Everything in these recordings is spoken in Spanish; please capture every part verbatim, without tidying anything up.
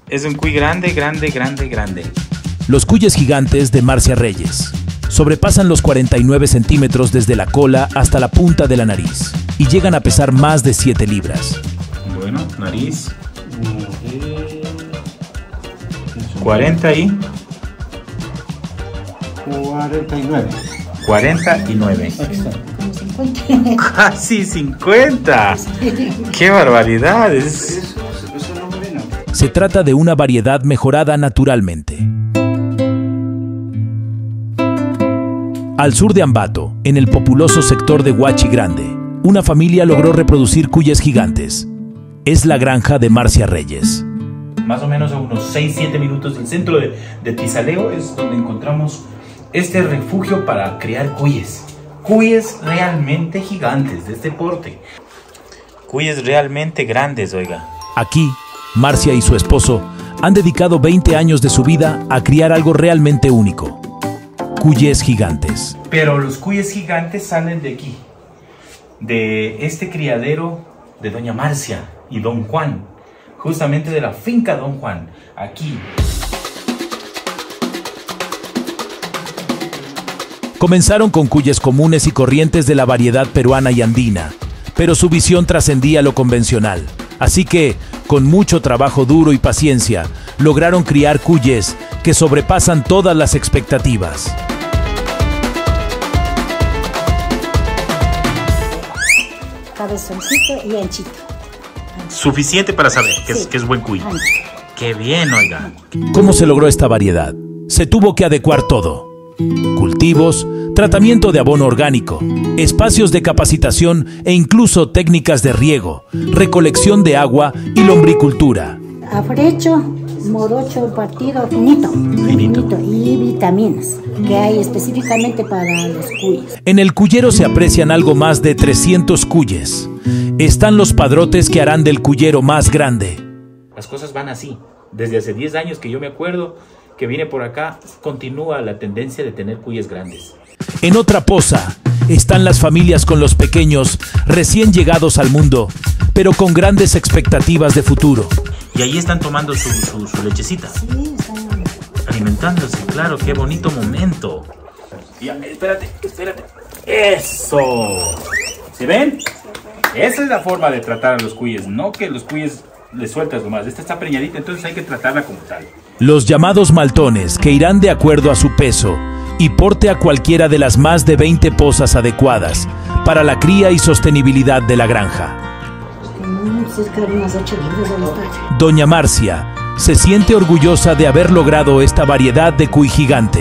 Es un cuy grande, grande, grande, grande. Los cuyes gigantes de Marcia Reyes sobrepasan los cuarenta y nueve centímetros desde la cola hasta la punta de la nariz y llegan a pesar más de siete libras. Bueno, nariz. cuarenta y... cuarenta y nueve. cuarenta y nueve. Exacto. Casi cincuenta. ¡Qué barbaridad! Es... Eso, eso no me vino. Se trata de una variedad mejorada naturalmente. Al sur de Ambato, en el populoso sector de Huachi Grande, una familia logró reproducir cuyes gigantes. Es la granja de Marcia Reyes. Más o menos a unos seis a siete minutos del centro de, de Tizaleo es donde encontramos este refugio para criar cuyes. Cuyes realmente gigantes de este porte. Cuyes realmente grandes, oiga. Aquí, Marcia y su esposo han dedicado veinte años de su vida a criar algo realmente único. Cuyes gigantes. Pero los cuyes gigantes salen de aquí, de este criadero de doña Marcia y don Juan, justamente de la finca don Juan, aquí. Comenzaron con cuyes comunes y corrientes de la variedad peruana y andina, pero su visión trascendía lo convencional. Así que, con mucho trabajo duro y paciencia, lograron criar cuyes que sobrepasan todas las expectativas. Cabezoncito y anchito. Suficiente para saber que, Sí. es, que es buen cuy. Ancho. Qué bien, oiga. ¿Cómo se logró esta variedad? Se tuvo que adecuar todo. Cultivos, tratamiento de abono orgánico, espacios de capacitación e incluso técnicas de riego, recolección de agua y lombricultura. Afrecho, morocho partido finito, Finito. y vitaminas que hay específicamente para los cuyes. En el cuyero se aprecian algo más de trescientos cuyes. Están los padrotes que harán del cuyero más grande. Las cosas van así. Desde hace diez años que yo me acuerdo que vine por acá, continúa la tendencia de tener cuyes grandes. En otra poza están las familias con los pequeños recién llegados al mundo, pero con grandes expectativas de futuro. Y ahí están tomando su, su, su lechecita, Sí, están... alimentándose, claro, qué bonito momento. Ya, espérate, espérate. ¡Eso! ¿Se ven? Esa es la forma de tratar a los cuyes, no que los cuyes les sueltas nomás. Esta está preñadita, entonces hay que tratarla como tal. Los llamados maltones, que irán de acuerdo a su peso y porte a cualquiera de las más de veinte pozas adecuadas para la cría y sostenibilidad de la granja. mm, cerca de unas ocho libras de los. Doña Marcia se siente orgullosa de haber logrado esta variedad de cuy gigante.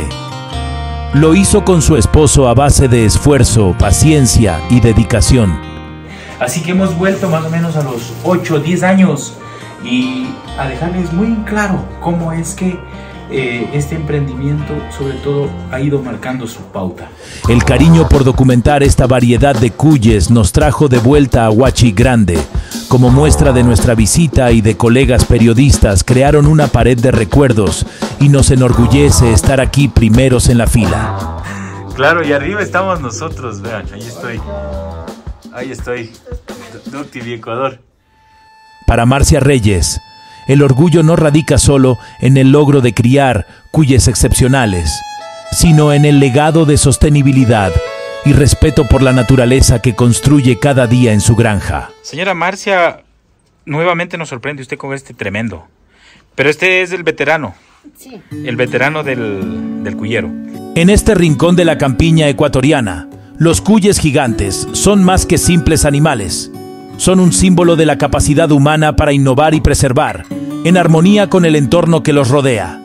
Lo hizo con su esposo a base de esfuerzo, paciencia y dedicación. Así que hemos vuelto más o menos a los ocho o diez años y a dejarles muy en claro cómo es que eh, este emprendimiento sobre todo ha ido marcando su pauta. El cariño por documentar esta variedad de cuyes nos trajo de vuelta a Huachi Grande. Como muestra de nuestra visita y de colegas periodistas crearon una pared de recuerdos y nos enorgullece estar aquí primeros en la fila. Claro, y arriba estamos nosotros, vean, ahí estoy. Ahí estoy, Duty de Ecuador. Para Marcia Reyes, el orgullo no radica solo en el logro de criar cuyes excepcionales, sino en el legado de sostenibilidad y respeto por la naturaleza que construye cada día en su granja. Señora Marcia, nuevamente nos sorprende usted con este tremendo. Pero este es el veterano, Sí. el veterano del, del cuyero. En este rincón de la campiña ecuatoriana, los cuyes gigantes son más que simples animales. Son un símbolo de la capacidad humana para innovar y preservar, en armonía con el entorno que los rodea.